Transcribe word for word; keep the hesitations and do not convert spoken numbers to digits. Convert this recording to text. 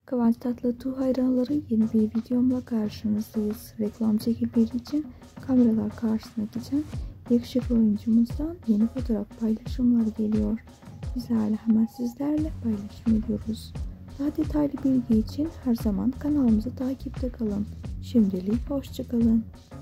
Kıvanç Tatlıtuğ hayranları, yeni bir videomla karşınızdayız. Reklam çekimleri için kameralar karşısına geçen yakışıklı oyuncumuzdan yeni fotoğraf paylaşımları geliyor. Bizlerle hemen sizlerle paylaşım ediyoruz. Daha detaylı bilgi için her zaman kanalımızı takipte kalın. Şimdilik hoşça kalın.